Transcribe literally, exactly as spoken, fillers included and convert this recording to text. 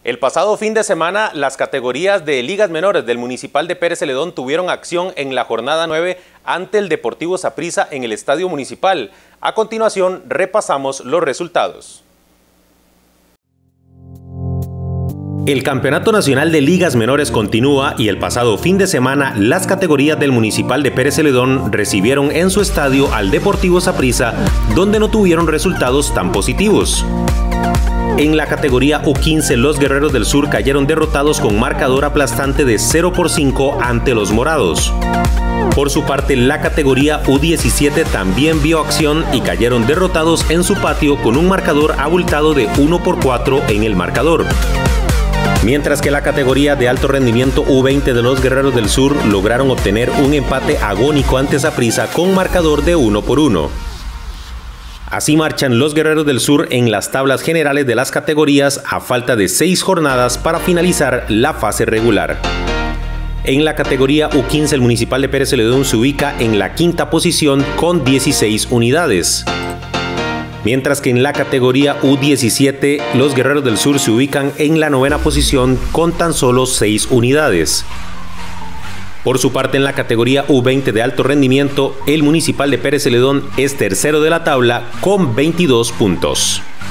El pasado fin de semana, las categorías de ligas menores del Municipal de Pérez Celedón tuvieron acción en la jornada nueve ante el Deportivo Saprissa en el Estadio Municipal. A continuación, repasamos los resultados. El Campeonato Nacional de Ligas Menores continúa y el pasado fin de semana las categorías del Municipal de Pérez Celedón recibieron en su estadio al Deportivo Saprissa, donde no tuvieron resultados tan positivos. En la categoría U quince, los Guerreros del Sur cayeron derrotados con marcador aplastante de cero por cinco ante los Morados. Por su parte, la categoría U diecisiete también vio acción y cayeron derrotados en su patio con un marcador abultado de uno por cuatro en el marcador. Mientras que la categoría de alto rendimiento U veinte de los Guerreros del Sur lograron obtener un empate agónico ante Saprissa con marcador de uno por uno. Así marchan los Guerreros del Sur en las tablas generales de las categorías a falta de seis jornadas para finalizar la fase regular. En la categoría U quince, el Municipal de Pérez Celedón se ubica en la quinta posición con dieciséis unidades. Mientras que en la categoría U diecisiete, los Guerreros del Sur se ubican en la novena posición con tan solo seis unidades. Por su parte, en la categoría U veinte de alto rendimiento, el Municipal de Pérez Celedón es tercero de la tabla con veintidós puntos.